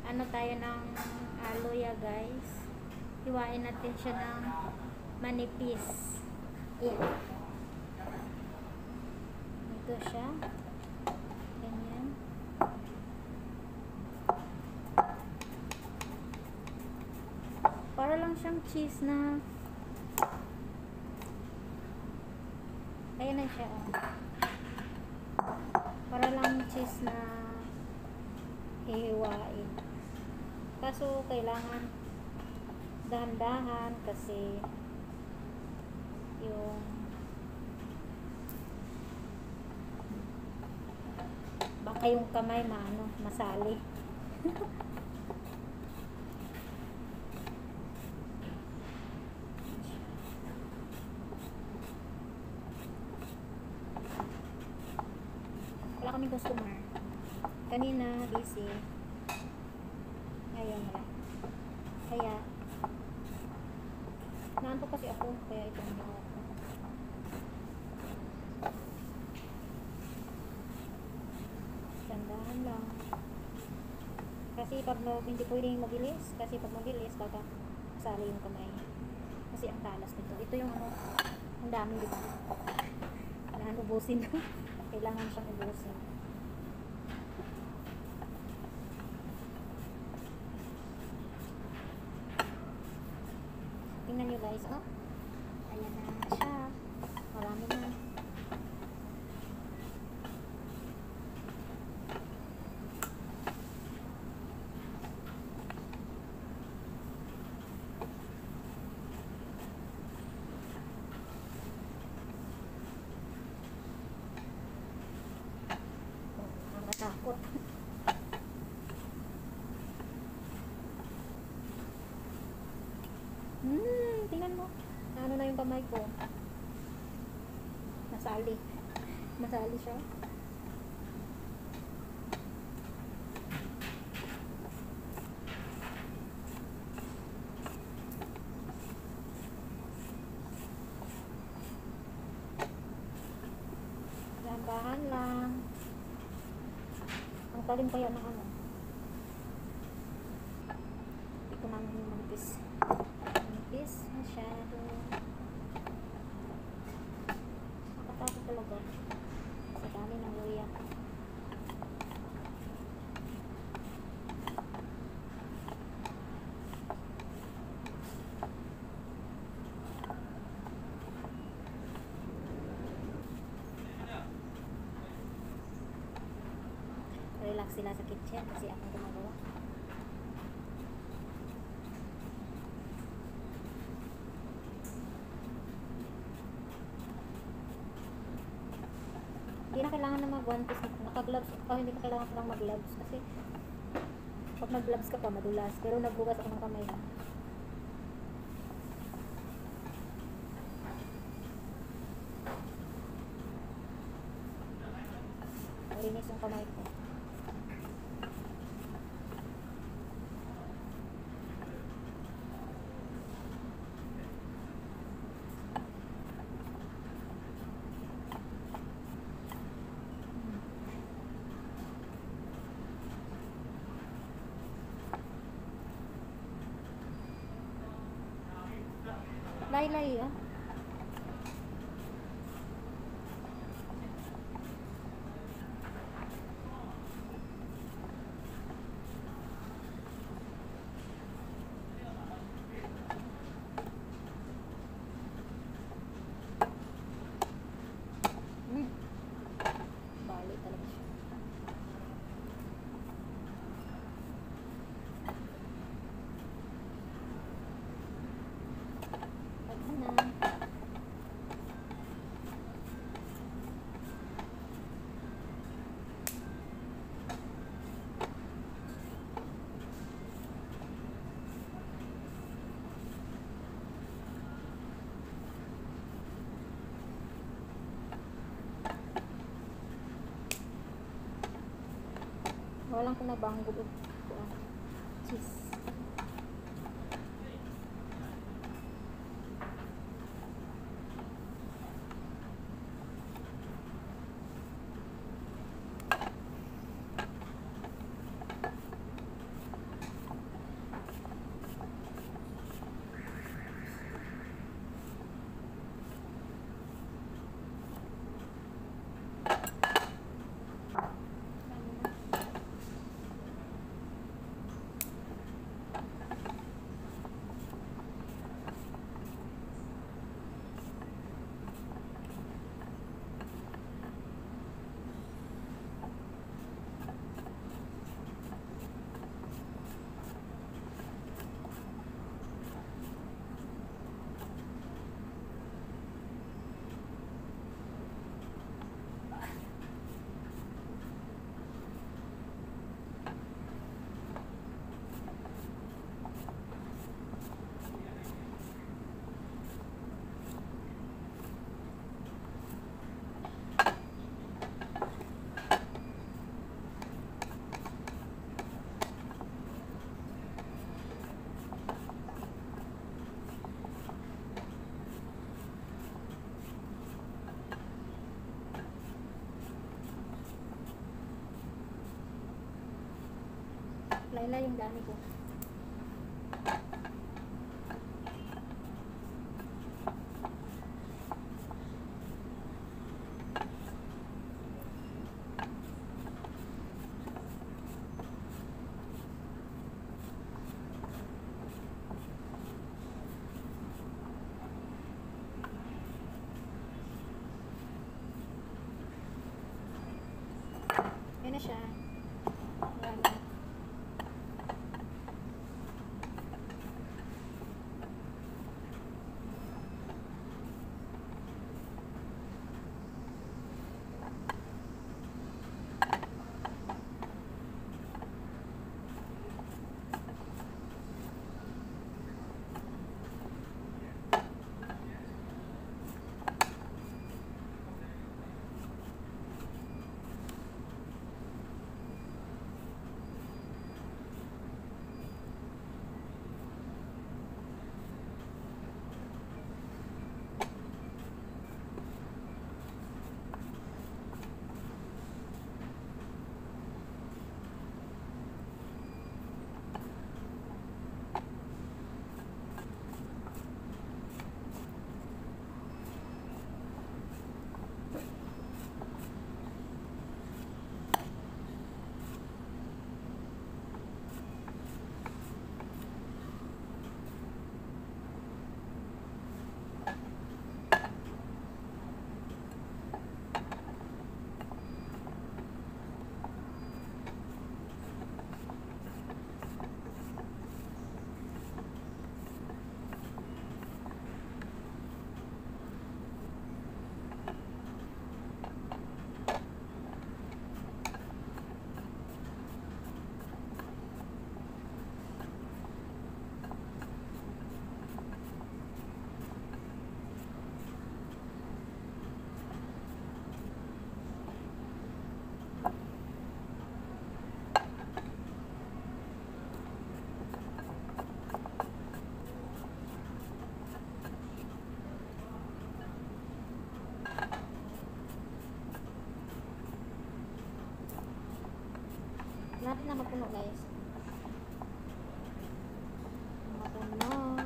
ano tayo ng aloya guys. Hiwain natin siya ng manipis. Yan. Ito siya. Ganyan. Para lang siyang cheese na ayan na siya. Oh. Para lang cheese na hihiwain. Kaso kailangan dahan-dahan kasi yung baka yung kamay masali. Wala kaming customer. Kanina busy. Ngayon wala. Kaya naantok kasi ako, kaya ito ang ginawa ko. Tandahan lang. Kasi pag hindi pwedeng mabilis, kasi pag mabilis, baka sali yung kamay. Kasi ang talas nito. Ito yung ano, ang dami, diba? Kailangan ubusin. Kailangan siyang ubusin. Tingnan nyo guys, oh. Ayan na siya. Marami na. Takot. Tingnan mo. Ano na yung kamay ko. Masali. Masali siya. Dahan-dahan lang. Ang talim kaya ng ano. Hindi ko naman yung manipis. Manipis masyado. Nakatakot talaga. Sa dami ng luya. Relax sila sa kitchen kasi ako gumagawa. Hindi na kailangan na mag-one piece. Naka-gloves. Hindi na kailangan ko lang mag-gloves kasi pag mag-gloves ka pa madulas. Pero nagbugas ako ng kamay. Malinis yung kamay ko. Laylay ah. Bali talaga siya. Walang pinabanggo ko. Cheese. Layla yung dami ko. Yan na siya. Yan na. Natin na mapuno, guys. Mapuno.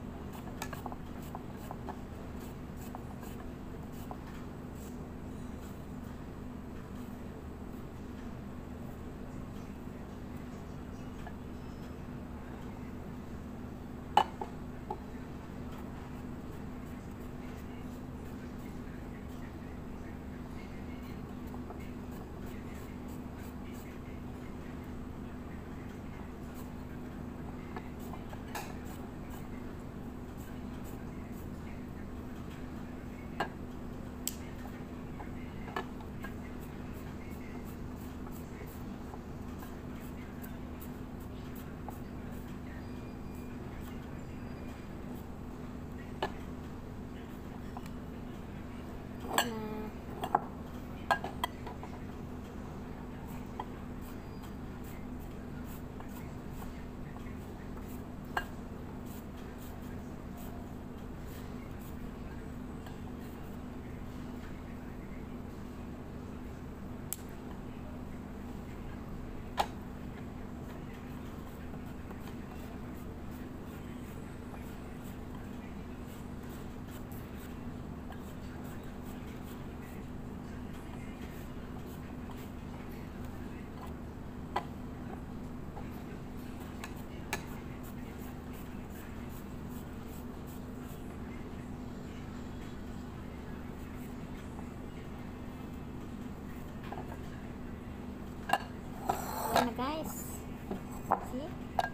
Ayan na, guys. See?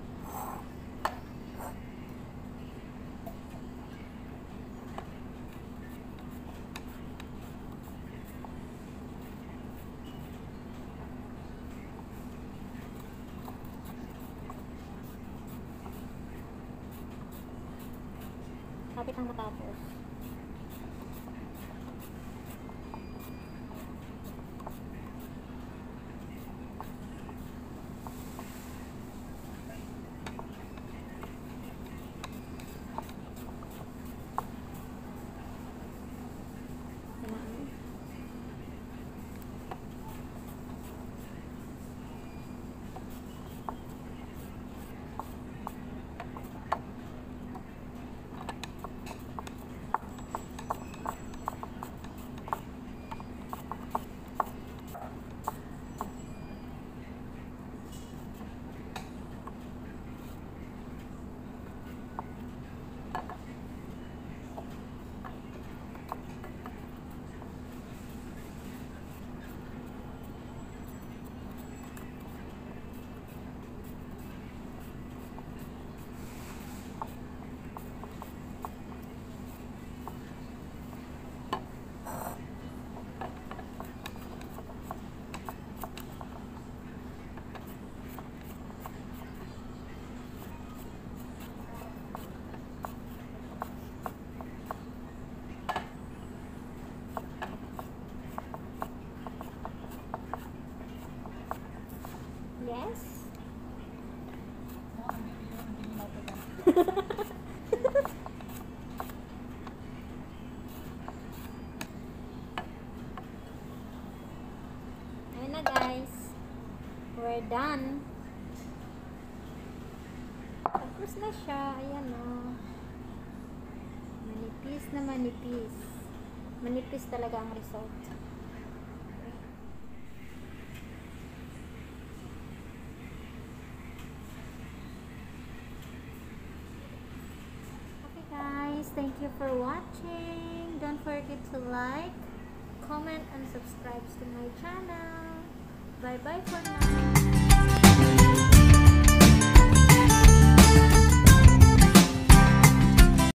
Kapit ang matapos. guys. Ayan na guys. We're done. Tapos na siya. Ayan o. Manipis na manipis. Manipis talaga ang result. Okay guys, thank you for watching. Don't forget to like, comment, and subscribe to my channel. Bye bye for now.